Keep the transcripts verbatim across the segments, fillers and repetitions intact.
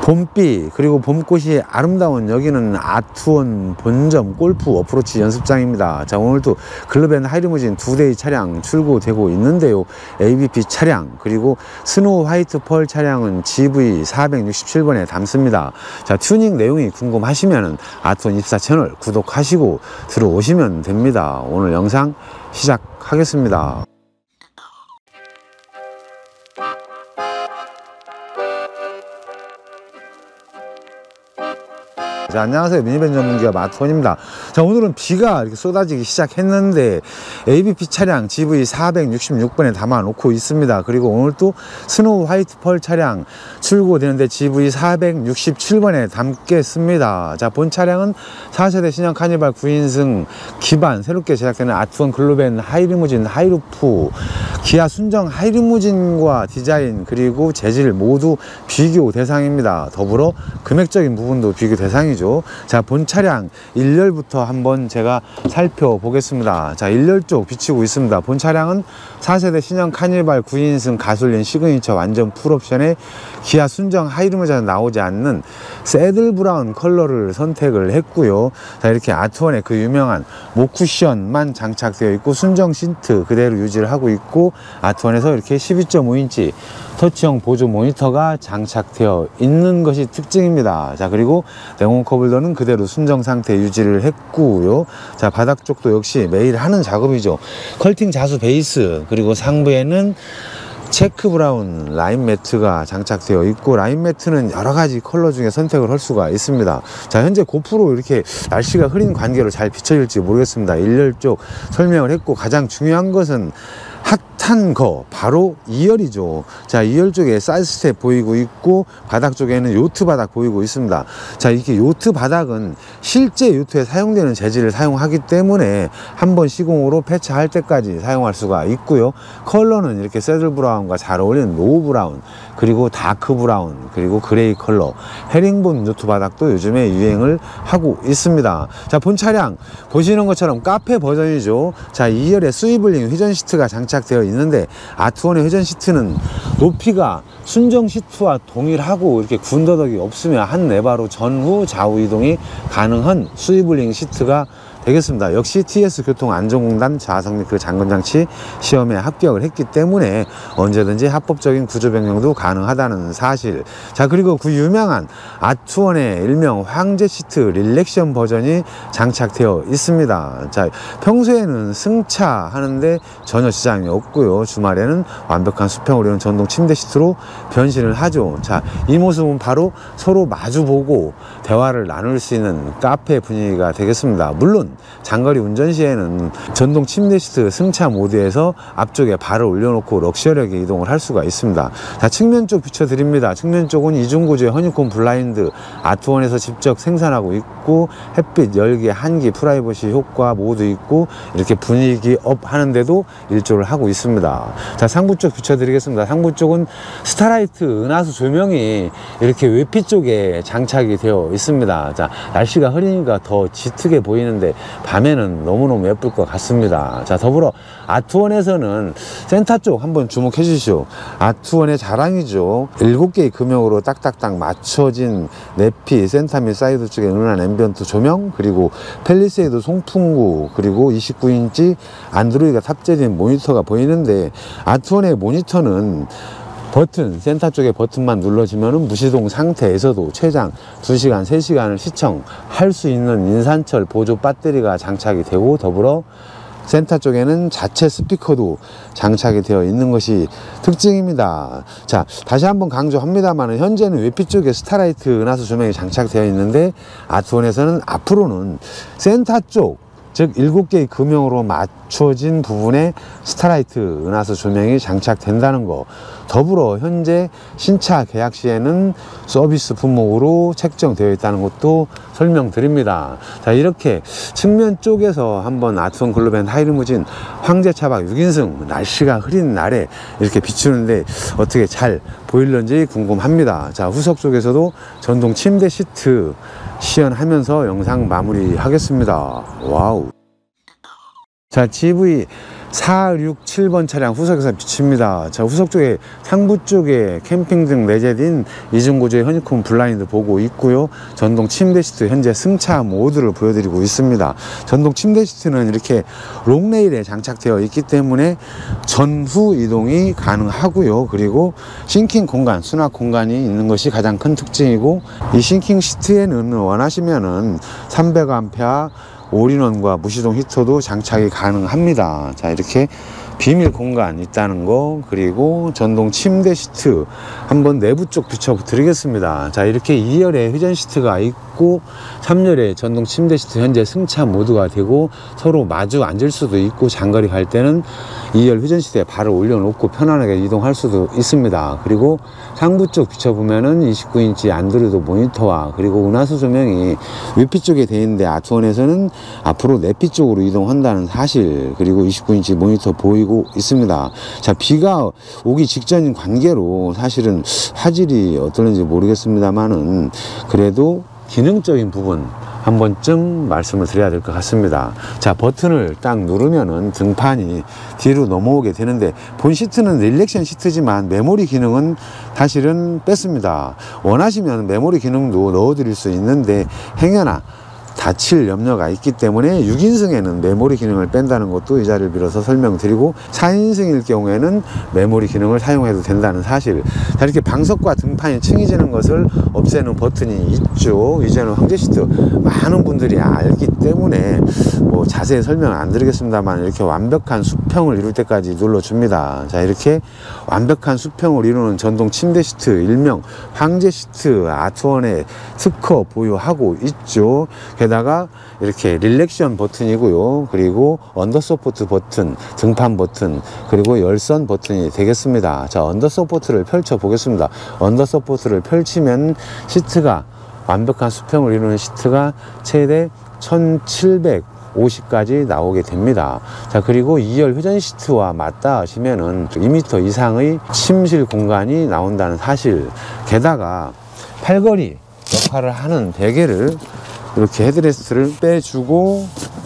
봄비 그리고 봄꽃이 아름다운 여기는 아트원 본점 골프 어프로치 연습장입니다. 자, 오늘도 글로벤 하이리무진 두 대의 차량 출고되고 있는데요. 에이비피 차량 그리고 스노우 화이트 펄 차량은 지브이 사백육십칠 번에 담습니다. 자, 튜닝 내용이 궁금하시면 아트원 입사 채널 구독하시고 들어오시면 됩니다. 오늘 영상 시작하겠습니다. 자, 안녕하세요. 미니밴 전문기업 아트원입니다. 자, 오늘은 비가 이렇게 쏟아지기 시작했는데 에이비피 차량 지브이 사백육십육 번에 담아 놓고 있습니다. 그리고 오늘 또 스노우 화이트 펄 차량 출고되는데 지브이 사백육십칠 번에 담겠습니다. 자, 본 차량은 사 세대 신형 카니발 구 인승 기반 새롭게 제작되는 아트원 글로벤 하이리무진 하이루프 기아 순정 하이리무진과 디자인 그리고 재질 모두 비교 대상입니다. 더불어 금액적인 부분도 비교 대상이죠. 자, 본 차량 일 열부터 한번 제가 살펴보겠습니다. 자, 일 열 쪽 비치고 있습니다. 본 차량은 사 세대 신형 카니발 구 인승 가솔린 시그니처 완전 풀옵션의 기아 순정 하이리무진에 나오지 않는 새들 브라운 컬러를 선택을 했고요. 자, 이렇게 아트원의 그 유명한 목쿠션만 장착되어 있고 순정 시트 그대로 유지를 하고 있고 아트원에서 이렇게 십이 점 오 인치 터치형 보조 모니터가 장착되어 있는 것이 특징입니다. 자, 그리고 냉온 컵홀더는 그대로 순정 상태 유지를 했고요. 자, 바닥 쪽도 역시 매일 하는 작업이죠. 컬팅 자수 베이스 그리고 상부에는 체크 브라운 라인 매트가 장착되어 있고 라인 매트는 여러 가지 컬러 중에 선택을 할 수가 있습니다. 자, 현재 고프로 이렇게 날씨가 흐린 관계로 잘 비춰질지 모르겠습니다. 일 열 쪽 설명을 했고 가장 중요한 것은 핫한 거 바로 이 열이죠. 자, 이 열 쪽에 사이드 스텝 보이고 있고 바닥 쪽에는 요트 바닥 보이고 있습니다. 자, 이렇게 요트 바닥은 실제 요트에 사용되는 재질을 사용하기 때문에 한번 시공으로 폐차할 때까지 사용할 수가 있고요. 컬러는 이렇게 새들 브라운과 잘 어울리는 로우 브라운 그리고 다크 브라운 그리고 그레이 컬러 헤링본 요트 바닥도 요즘에 유행을 하고 있습니다. 자, 본 차량 보시는 것처럼 카페 버전이죠. 자, 이 열에 스위블링 회전 시트가 장착되어 있는데 아트원의 회전 시트는 높이가 순정 시트와 동일하고 이렇게 군더더기 없으며 한 레바로 전후 좌우 이동이 가능한 스위블링 시트가 되겠습니다. 역시 티에스 교통안전공단 자석 및 그 잠금장치 시험에 합격을 했기 때문에 언제든지 합법적인 구조 변경도 가능하다는 사실. 자, 그리고 그 유명한 아트원의 일명 황제 시트 릴렉션 버전이 장착되어 있습니다. 자, 평소에는 승차 하는데 전혀 지장이 없고요. 주말에는 완벽한 수평으로 이런 전동 침대 시트로 변신을 하죠. 자, 이 모습은 바로 서로 마주보고 대화를 나눌 수 있는 카페 분위기가 되겠습니다. 물론 장거리 운전 시에는 전동 침대 시트 승차 모드에서 앞쪽에 발을 올려놓고 럭셔리하게 이동을 할 수가 있습니다. 자, 측면 쪽 비춰드립니다. 측면 쪽은 이중 구조의 허니콤 블라인드 아트원에서 직접 생산하고 있고 햇빛, 열기, 한기, 프라이버시 효과 모두 있고 이렇게 분위기 업 하는데도 일조를 하고 있습니다. 자, 상부 쪽 비춰드리겠습니다. 상부 쪽은 스타라이트 은하수 조명이 이렇게 외피 쪽에 장착이 되어 있습니다. 자, 날씨가 흐리니까 더 짙게 보이는데 밤에는 너무너무 예쁠 것 같습니다. 자, 더불어 아트원에서는 센터 쪽 한번 주목해 주시오. 아트원의 자랑이죠. 일곱 개의 금형으로 딱딱딱 맞춰진 내피 센터 및 사이드 쪽에 은은한 앰비언트 조명 그리고 펠리세이드 송풍구 그리고 이십구 인치 안드로이드가 탑재된 모니터가 보이는데 아트원의 모니터는 버튼, 센터 쪽에 버튼만 눌러지면 무시동 상태에서도 최장 두 시간, 세 시간을 시청할 수 있는 인산철 보조 배터리가 장착이 되고 더불어 센터 쪽에는 자체 스피커도 장착이 되어 있는 것이 특징입니다. 자, 다시 한번 강조합니다만 현재는 외피 쪽에 스타라이트 은하수 조명이 장착되어 있는데 아트원에서는 앞으로는 센터 쪽 즉 일곱 개의 금형으로 맞춰진 부분에 스타라이트 은하수 조명이 장착된다는 거 더불어 현재 신차 계약 시에는 서비스 품목으로 책정되어 있다는 것도 설명드립니다. 자, 이렇게 측면 쪽에서 한번 아트원 글로벤 하이리무진 황제 차박 육 인승 날씨가 흐린 날에 이렇게 비추는데 어떻게 잘 보일런지 궁금합니다. 자, 후석 쪽에서도 전동 침대 시트 시연하면서 영상 마무리 하겠습니다. 와우. 자, 지브이 사, 육, 칠 번 차량 후석에서 비칩니다. 자, 후석 쪽에 상부 쪽에 캠핑 등 내재된 이중 구조의 허니콤 블라인드 보고 있고요. 전동 침대 시트 현재 승차 모드를 보여드리고 있습니다. 전동 침대 시트는 이렇게 롱레일에 장착되어 있기 때문에 전후 이동이 가능하고요. 그리고 싱킹 공간, 수납 공간이 있는 것이 가장 큰 특징이고, 이 싱킹 시트에는 원하시면은 삼백 암페어 올인원과 무시동 히터도 장착이 가능합니다. 자, 이렇게 비밀 공간 있다는 거, 그리고 전동 침대 시트 한번 내부 쪽 비춰 드리겠습니다. 자, 이렇게 이 열에 회전 시트가 있고 삼 열에 전동 침대 시트 현재 승차 모드가 되고, 서로 마주 앉을 수도 있고, 장거리 갈 때는 이 열 회전 시트에 발을 올려놓고 편안하게 이동할 수도 있습니다. 그리고 상부 쪽 비춰보면은 이십구 인치 안드로이드 모니터와 그리고 은하수 조명이 위피 쪽에 되어 있는데, 아트원에서는 앞으로 내피 쪽으로 이동한다는 사실, 그리고 이십구 인치 모니터 보이고 있습니다. 자, 비가 오기 직전인 관계로 사실은 화질이 어떨는지 모르겠습니다만은 그래도 기능적인 부분 한 번쯤 말씀을 드려야 될 것 같습니다. 자, 버튼을 딱 누르면은 등판이 뒤로 넘어오게 되는데, 본 시트는 릴렉션 시트지만 메모리 기능은 사실은 뺐습니다. 원하시면 메모리 기능도 넣어 드릴 수 있는데 행여나 다칠 염려가 있기 때문에 육 인승에는 메모리 기능을 뺀다는 것도 이 자리를 빌어서 설명드리고, 사 인승일 경우에는 메모리 기능을 사용해도 된다는 사실. 자, 이렇게 방석과 등판이 층이지는 것을 없애는 버튼이 있죠. 이제는 황제 시트 많은 분들이 알기 때문에 뭐 자세히 설명 안 드리겠습니다만, 이렇게 완벽한 수평을 이룰 때까지 눌러줍니다. 자, 이렇게 완벽한 수평을 이루는 전동 침대 시트, 일명 황제 시트, 아트원에 특허 보유하고 있죠. 게다가 이렇게 릴렉션 버튼이고요. 그리고 언더서포트 버튼, 등판 버튼, 그리고 열선 버튼이 되겠습니다. 자, 언더서포트를 펼쳐 보겠습니다. 언더서포트를 펼치면 시트가, 완벽한 수평을 이루는 시트가 최대 천칠백오십까지 나오게 됩니다. 자, 그리고 이 열 회전 시트와 맞닿아 하시면은 이 미터 이상의 침실 공간이 나온다는 사실. 게다가 팔걸이 역할을 하는 베개를 이렇게 헤드레스트를 빼주고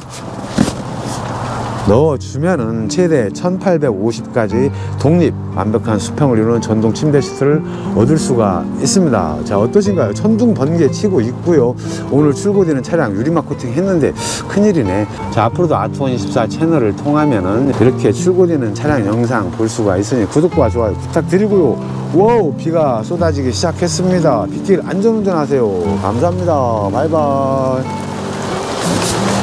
넣어주면은 최대 천팔백오십까지 독립 완벽한 수평을 이루는 전동 침대 시트를 얻을 수가 있습니다. 자, 어떠신가요? 천둥 번개 치고 있고요. 오늘 출고되는 차량 유리막 코팅 했는데 큰일이네. 자, 앞으로도 아트원 이십사 채널을 통하면은 이렇게 출고되는 차량 영상 볼 수가 있으니 구독과 좋아요 부탁드리고요. 와우, 비가 쏟아지기 시작했습니다. 빗길 안전운전 하세요. 감사합니다. 바이바이.